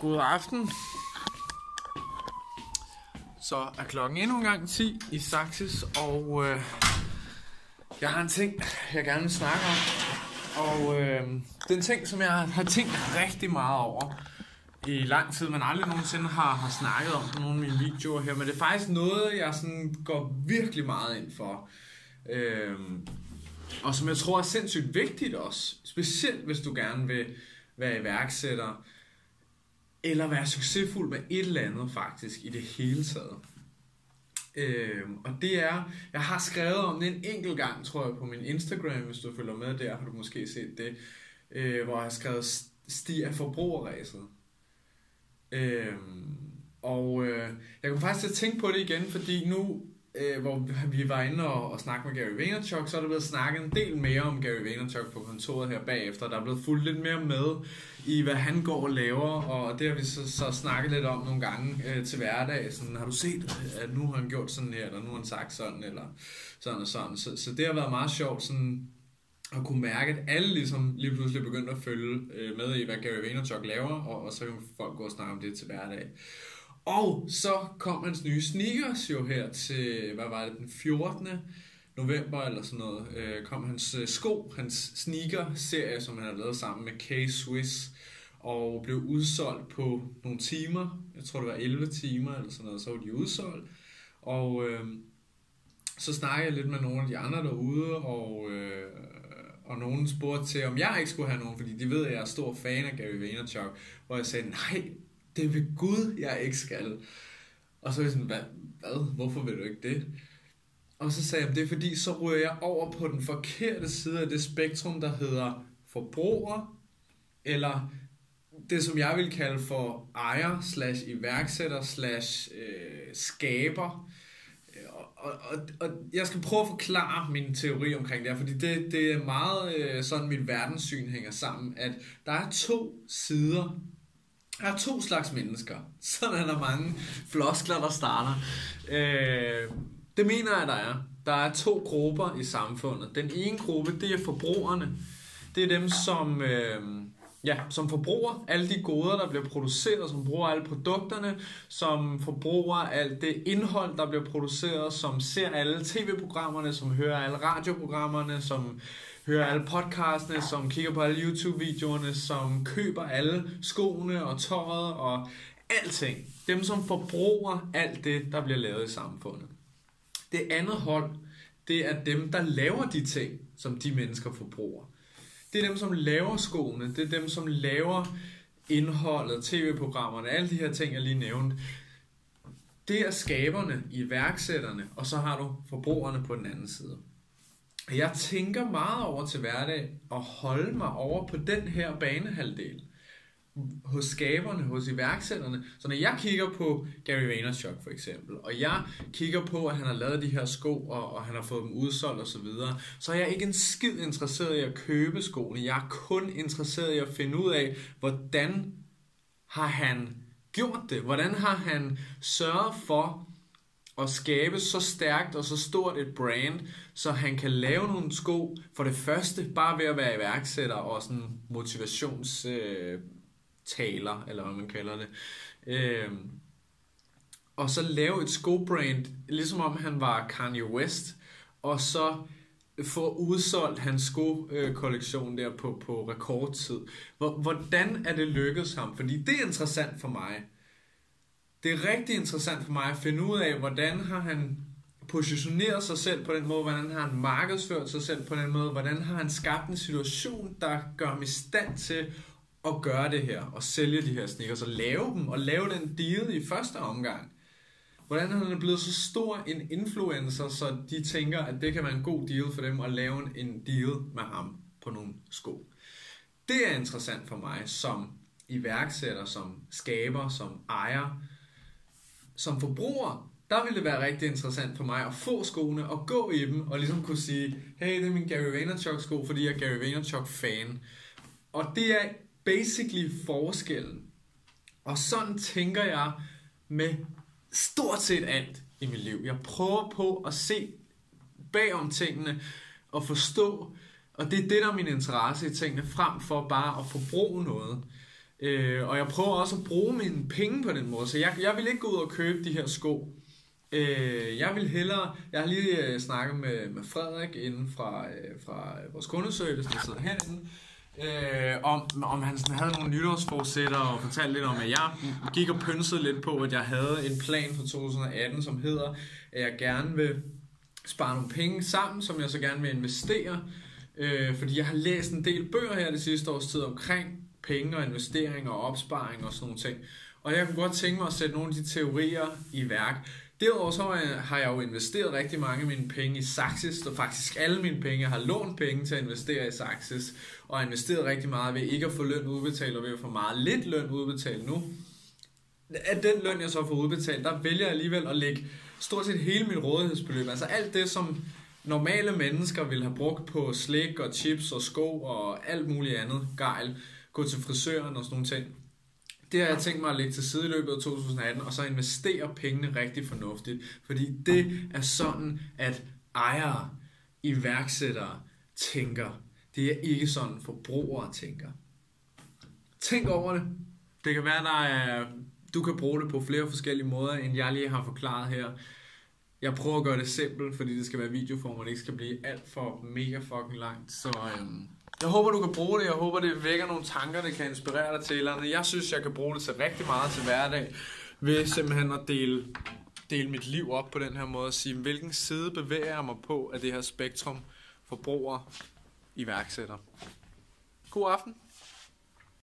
God aften. Så er klokken endnu en gang 10 i Saxis, og jeg har en ting, jeg gerne vil snakke om. Og det er en ting, som jeg har tænkt rigtig meget over i lang tid, men aldrig nogensinde har snakket om på nogle af mine videoer her. Men det er faktisk noget, jeg sådan går virkelig meget ind for. Og som jeg tror er sindssygt vigtigt også. Specielt hvis du gerne vil være iværksætter, eller være succesfuld med et eller andet faktisk i det hele taget. Og det er, jeg har skrevet om det en enkelt gang, tror jeg, på min Instagram. Hvis du følger med der, har du måske set det, hvor jeg har skrevet Stig af forbrugerræset. Og jeg kunne faktisk til at tænke på det igen, fordi nu hvor vi var inde og snakke med Gary Vaynerchuk, så er der blevet snakket en del mere om Gary Vaynerchuk på kontoret her bagefter. Der er blevet fulgt lidt mere med i, hvad han går og laver, og det har vi så snakket lidt om nogle gange til hverdag. Sådan, har du set, at nu har han gjort sådan her, eller nu har han sagt sådan, eller sådan og sådan. Så det har været meget sjovt sådan at kunne mærke, at alle ligesom lige pludselig begyndte at følge med i, hvad Gary Vaynerchuk laver, og så kan folk gå og snakke om det til hverdag. Og så kom hans nye sneakers jo her til, hvad var det, den 14. november eller sådan noget, kom hans sko, hans sneaker-serie, som han har lavet sammen med K-Swiss, og blev udsolgt på nogle timer. Jeg tror det var 11 timer eller sådan noget, så var de udsolgt. Og så snakkede jeg lidt med nogle af de andre derude, og nogen spurgte til, om jeg ikke skulle have nogen, fordi de ved, at jeg er stor fan af Gary Vaynerchuk, hvor jeg sagde, nej, det er ved Gud, jeg ikke skal. Og så er jeg sådan, hvad? Hvorfor vil du ikke det? Og så sagde jeg, det er fordi, så ryger jeg over på den forkerte side af det spektrum, der hedder forbruger, eller det, som jeg vil kalde for ejer, /iværksætter, /skaber. Og jeg skal prøve at forklare min teori omkring det her, fordi det er meget sådan, mit verdenssyn hænger sammen, at der er to sider. Der er to slags mennesker. Sådan er der mange floskler, der starter. Det mener jeg, der er. Der er to grupper i samfundet. Den ene gruppe, det er forbrugerne. Det er dem, som forbruger alle de goder, der bliver produceret, som bruger alle produkterne, som forbruger alt det indhold, der bliver produceret, som ser alle tv-programmerne, som hører alle radioprogrammerne, som hører alle podcastene, som kigger på alle YouTube-videoerne, som køber alle skoene og tøjet og alting. Dem, som forbruger alt det, der bliver lavet i samfundet. Det andet hold, det er dem, der laver de ting, som de mennesker forbruger. Det er dem, som laver skoene, det er dem, som laver indholdet, tv-programmerne, alle de her ting, jeg lige nævnte. Det er skaberne, iværksætterne, og så har du forbrugerne på den anden side. Jeg tænker meget over til hverdag at holde mig over på den her banehalvdel hos skaberne, hos iværksætterne. Så når jeg kigger på Gary Vaynerchuk for eksempel, og jeg kigger på, at han har lavet de her sko, og han har fået dem udsolgt og så videre, så er jeg ikke en skid interesseret i at købe skoene. Jeg er kun interesseret i at finde ud af, hvordan har han gjort det? Hvordan har han sørget for at skabe så stærkt og så stort et brand, så han kan lave nogle sko, for det første bare ved at være iværksætter og sådan motivationstaler, eller hvad man kalder det. Og så lave et skobrand, ligesom om han var Kanye West, og så få udsolgt hans sko-kollektion der på rekordtid. Hvordan er det lykkedes ham? Fordi det er interessant for mig. Det er rigtig interessant for mig at finde ud af, hvordan har han positioneret sig selv på den måde, hvordan har han markedsført sig selv på den måde, hvordan har han skabt en situation, der gør ham i stand til at gøre det her, og sælge de her sneakers, og lave dem, og lave den deal i første omgang. Hvordan har han blevet så stor en influencer, så de tænker, at det kan være en god deal for dem, at lave en deal med ham på nogle sko. Det er interessant for mig, som iværksætter, som skaber, som ejer. Som forbruger, der ville det være rigtig interessant for mig at få skoene og gå i dem og ligesom kunne sige, hey, det er min Gary Vaynerchuk sko, fordi jeg er Gary Vaynerchuk fan. Og det er basically forskellen. Og sådan tænker jeg med stort set alt i mit liv. Jeg prøver på at se bagom tingene og forstå, og det er det, der er min interesse i tingene, frem for bare at forbruge noget. Og jeg prøver også at bruge mine penge på den måde, så jeg vil ikke gå ud og købe de her sko. Jeg vil hellere, jeg har lige snakket med Frederik inden fra vores kundeservice, der sidder herinde, om han sådan havde nogle nytårsforsætter og fortalte lidt om, at jeg gik og pynsede lidt på, at jeg havde en plan for 2018, som hedder, at jeg gerne vil spare nogle penge sammen, som jeg så gerne vil investere, fordi jeg har læst en del bøger her det sidste års tid omkring penge og investeringer og opsparing og sådan nogle ting. Og jeg kunne godt tænke mig at sætte nogle af de teorier i værk. Derudover så har jeg jo investeret rigtig mange af mine penge i Saxis, og faktisk alle mine penge. Jeg har lånt penge til at investere i Saxis, og investeret rigtig meget ved ikke at få løn udbetalt, og ved at få meget lidt løn udbetalt nu. Af den løn, jeg så får udbetalt, der vælger jeg alligevel at lægge stort set hele mit rådighedsbeløb. Altså alt det, som normale mennesker ville have brugt på slik og chips og sko og alt muligt andet gejl, gå til frisøren og sådan nogle ting. Det har jeg tænkt mig at lægge til side i løbet af 2018, og så investere pengene rigtig fornuftigt. Fordi det er sådan, at ejere, iværksættere tænker. Det er ikke sådan, forbrugere tænker. Tænk over det. Det kan være, du kan bruge det på flere forskellige måder, end jeg lige har forklaret her. Jeg prøver at gøre det simpelt, fordi det skal være videoform, og det ikke skal blive alt for mega fucking langt. Så jeg håber, du kan bruge det. Jeg håber, det vækker nogle tanker, det kan inspirere dig til eller andet. Jeg synes, jeg kan bruge det til rigtig meget til hverdag, ved simpelthen at dele mit liv op på den her måde, og sige, hvilken side bevæger jeg mig på af det her spektrum forbruger iværksætter. God aften.